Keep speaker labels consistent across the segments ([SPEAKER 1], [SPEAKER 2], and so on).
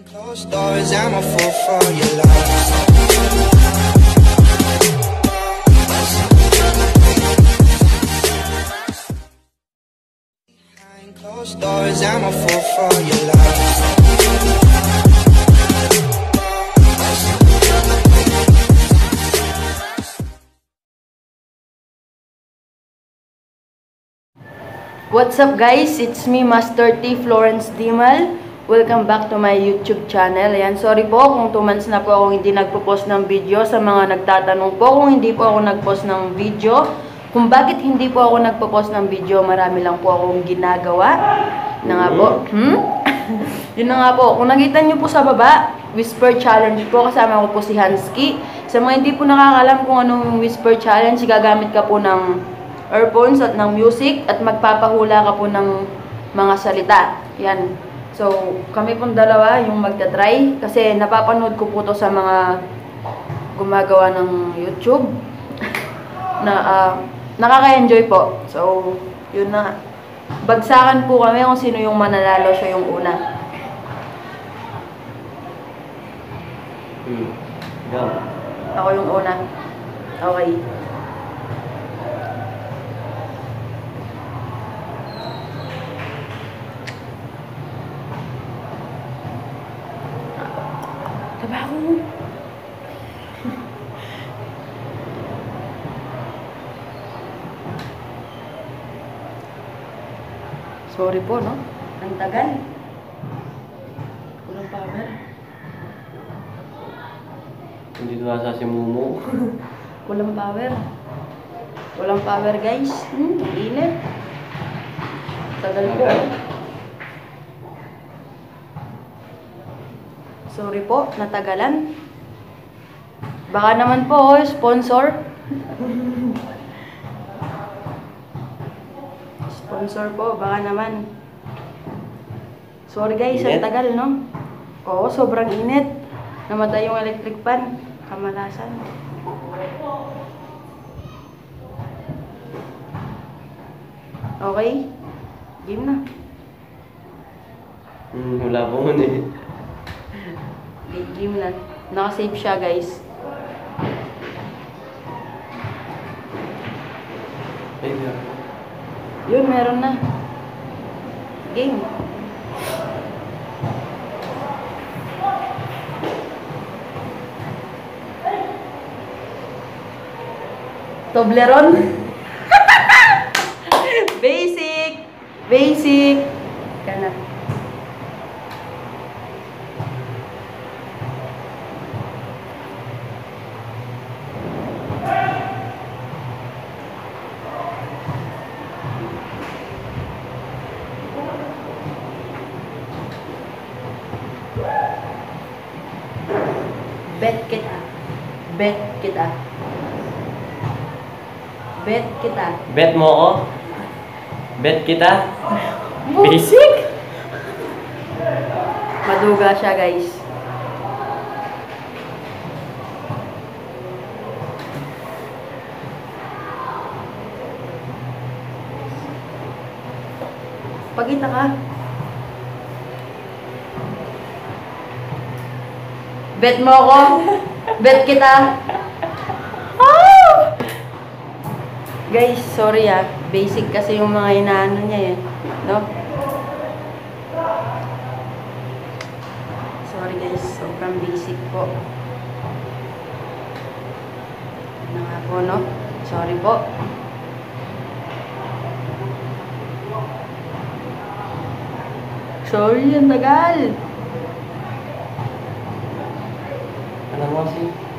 [SPEAKER 1] Closed doors, I'm a fool for your love. Behind closed doors, I'm a fool for your love.
[SPEAKER 2] What's up guys? It's me, Master T. Florence Dimal. Welcome back to my YouTube channel. Ayan, sorry po kung 2 months na po akong hindi nagpo-post ng video. Sa mga nagtatanong po kung hindi po ako nag-post ng video, kung bakit hindi po ako nagpo-post ng video, marami lang po akong ginagawa. Na nga po. Yun na nga po. Kung nakita nyo po sa baba, Whisper Challenge po. Kasama ko po si Hansky. Sa mga hindi po nakakalam kung anong Whisper Challenge, gagamit ka po ng earphones at ng music at magpapahula ka po ng mga salita. Yan. So, kami pong dalawa yung magta-try kasi napapanood ko po to sa mga gumagawa ng YouTube na nakaka-enjoy po. So, yun na. Bagsakan po kami kung sino yung mananalo, siya yung una.
[SPEAKER 3] Go.
[SPEAKER 2] Ako yung una. Okay. Trabaho. Sorry po, no? Ang tagal. Walang power.
[SPEAKER 3] Hindi ko asa si Mumu.
[SPEAKER 2] Walang power. Walang power, guys. Init. Tagal po. Sorry po, natagalan. Baka naman po, sponsor. Sponsor po, baka naman. Sorry guys, ang tagal, no? Oo, sobrang init. Namatay yung electric fan. Kamalasan. Okay. Game na.
[SPEAKER 3] Wala po mo eh.
[SPEAKER 2] Game na. Nakasave siya, guys. Yun, meron na. Game. Toblerone. Basic. Basic. Kana. Bet kita. Bet kita. Bet kita.
[SPEAKER 3] Bet mo ako? Bet kita? Basic?
[SPEAKER 2] Maduga siya, guys. Pagita ka. Bet mo ako. Bet kita. Oh! Guys, sorry basic kasi yung mga inaano niya no? Sorry guys, sobrang basic po. Ano nga po, no? Sorry po. Sorry, ang tagal.
[SPEAKER 3] Ano mo si?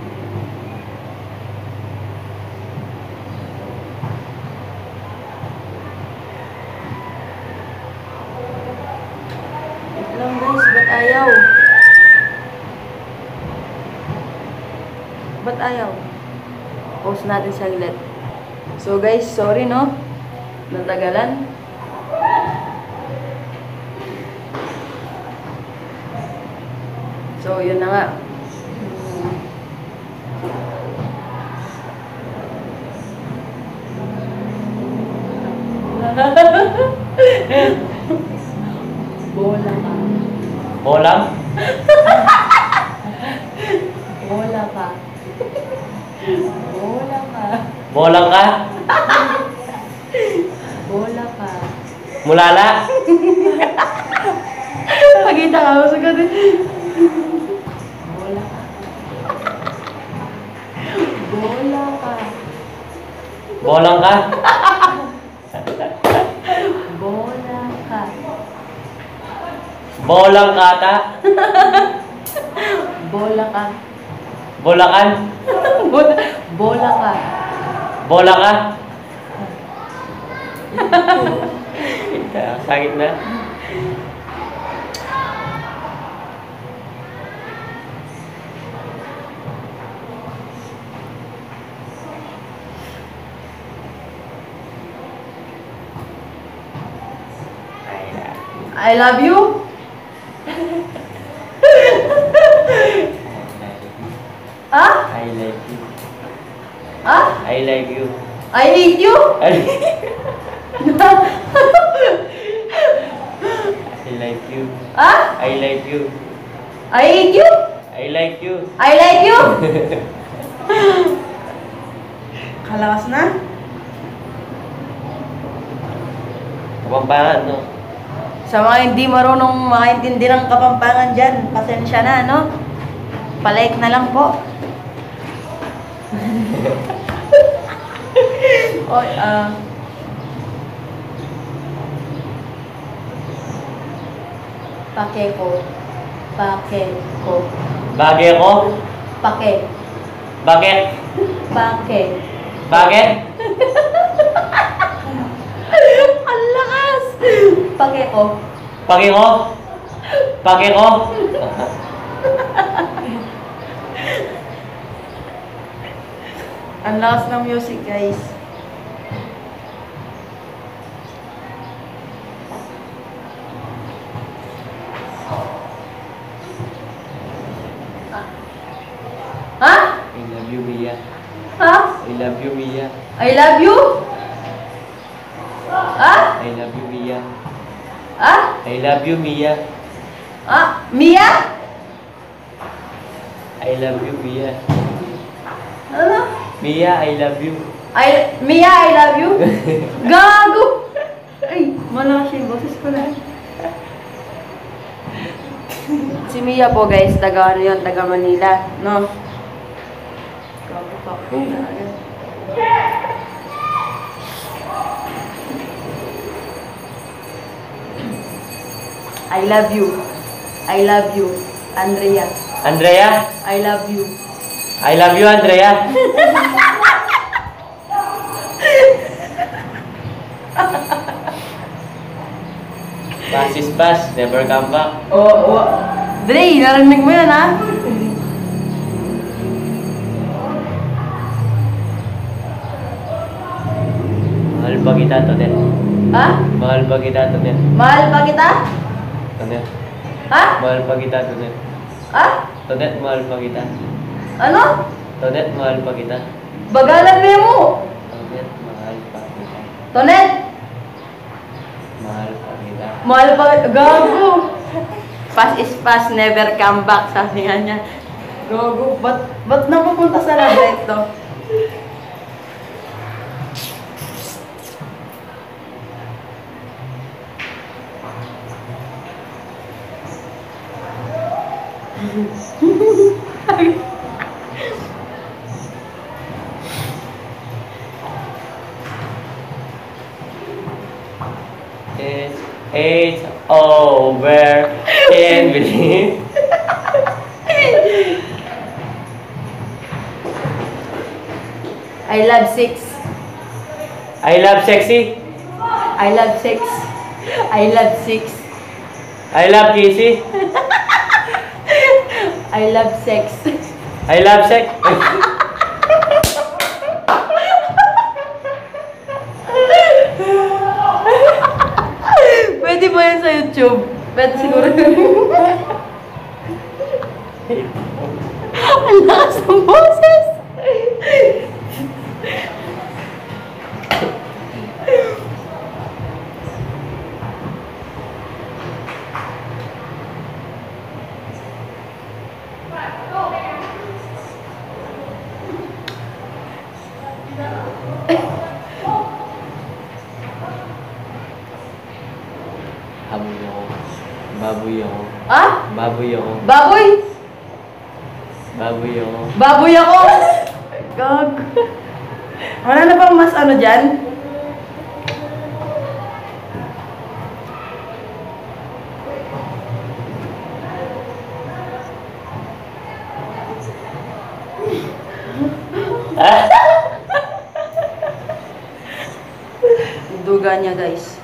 [SPEAKER 2] Wait lang guys, ba't ayaw? Ba't ayaw? Pause natin saglit. So guys, sorry no? Natagalan. So yun na nga.
[SPEAKER 4] Bola ka.
[SPEAKER 3] Bola?
[SPEAKER 2] Bola ka. Bola ka.
[SPEAKER 3] Bolang ka?
[SPEAKER 2] Bola ka.
[SPEAKER 3] Mulala?
[SPEAKER 2] Pagkita ka, gusto ko din. Bola ka. Bola ka.
[SPEAKER 3] Bolang ka?
[SPEAKER 2] Bola ka.
[SPEAKER 3] Bolang kata?
[SPEAKER 2] Bola ka.
[SPEAKER 3] Bolakan?
[SPEAKER 2] Bola ka.
[SPEAKER 3] Bola ka? Sakit na?
[SPEAKER 2] I love you. Ah?
[SPEAKER 3] I like you.
[SPEAKER 2] Ah?
[SPEAKER 3] I like you.
[SPEAKER 2] I hate you?
[SPEAKER 3] I like you.
[SPEAKER 2] Ah?
[SPEAKER 3] I like you.
[SPEAKER 2] I hate you?
[SPEAKER 3] I like you.
[SPEAKER 2] I like you? Kalakas na?
[SPEAKER 3] Kapampangan, no?
[SPEAKER 2] Sa mga hindi marunong makaintindi ng Kapampangan dyan, pasensya na, no? Palike na lang po. Oy, pake ko. Pake ko.
[SPEAKER 3] Bagay ko?
[SPEAKER 2] Pake.
[SPEAKER 3] Bakit?
[SPEAKER 2] Pake.
[SPEAKER 3] Bakit?
[SPEAKER 2] Ang lakas! Pake ko.
[SPEAKER 3] Paki ko? Paki ko?
[SPEAKER 2] Ang lakas ng music, guys. Ha?
[SPEAKER 3] I love you, Mia.
[SPEAKER 2] Ha?
[SPEAKER 3] I love you, Mia.
[SPEAKER 2] I love you? Ha?
[SPEAKER 3] I love you, Mia.
[SPEAKER 2] Ha?
[SPEAKER 3] I love you, Mia.
[SPEAKER 2] Ah, Mia?
[SPEAKER 3] I love you, Mia.
[SPEAKER 2] Ano?
[SPEAKER 3] Mia, I love you.
[SPEAKER 2] Mia, I love you? Gago! Ay, malakas yung boses ko na. Si Mia po, guys, taga ano yun, taga Manila, no? Gago pa po. I love you. I love you, Andrea.
[SPEAKER 3] Andrea?
[SPEAKER 2] I love you.
[SPEAKER 3] I love you, Andrea. Pass is pass, never come back.
[SPEAKER 2] Oo. Dre, narinig mo yun, ha?
[SPEAKER 3] Mahal pa kita, Tonet.
[SPEAKER 2] Ha?
[SPEAKER 3] Mahal pa kita, Tonet.
[SPEAKER 2] Mahal pa kita?
[SPEAKER 3] Tonet.
[SPEAKER 2] Ha?
[SPEAKER 3] Mahal pa kita, Tonet.
[SPEAKER 2] Ha?
[SPEAKER 3] Tonet, mahal pa kita.
[SPEAKER 2] Ano?
[SPEAKER 3] Tonet, mahal pa kita.
[SPEAKER 2] Bagalan mo!
[SPEAKER 3] Tonet, mahal pa kita.
[SPEAKER 2] Tonet!
[SPEAKER 3] Mahal pa kita.
[SPEAKER 2] Mahal pa kita. Gago! Pass is pass, never come back, sabi nga niya. Gago, ba't napupunta sa labet to?
[SPEAKER 3] It's over. Can't believe.
[SPEAKER 2] I love sex.
[SPEAKER 3] I love sexy.
[SPEAKER 2] I love sex. I love sex.
[SPEAKER 3] I love kissy.
[SPEAKER 2] I love sex.
[SPEAKER 3] I love sex.
[SPEAKER 2] Pwede ba yan sa YouTube? Pwede siguro. Ang lakas ng boses!
[SPEAKER 3] Baboy ako.
[SPEAKER 2] Ah?
[SPEAKER 3] Baboy ako.
[SPEAKER 2] Baboy?
[SPEAKER 3] Baboy ako.
[SPEAKER 2] Baboy ako! Gag. Wala na bang mas ano dyan? Duga niya, guys.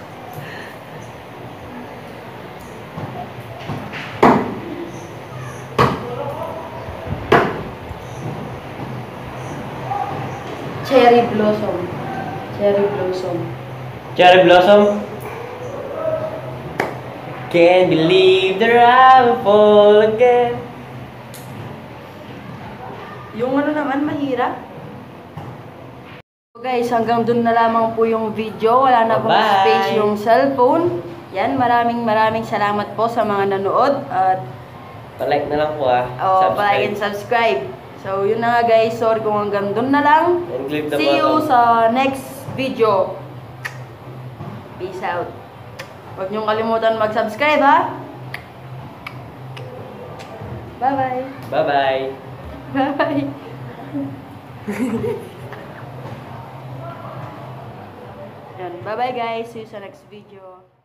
[SPEAKER 2] Cherry blossom. Cherry blossom.
[SPEAKER 3] Cherry Blossom. Can't believe that I will fall again.
[SPEAKER 2] Yung ano naman, mahirap. So guys, hanggang dun na lamang po yung video. Wala na pong
[SPEAKER 3] Bye-bye.
[SPEAKER 2] space yung cellphone. Yan, maraming salamat po sa mga nanood. At
[SPEAKER 3] Pa-like na lang po ah.
[SPEAKER 2] like and subscribe. So yun na nga guys, sorry kung hanggang dun na lang.
[SPEAKER 3] And click the
[SPEAKER 2] See you
[SPEAKER 3] button.
[SPEAKER 2] sa next video. Peace out. Huwag niyong kalimutan mag-subscribe ha. Bye-bye.
[SPEAKER 3] Bye-bye.
[SPEAKER 2] Bye. Yan. Bye-bye guys. See you sa next video.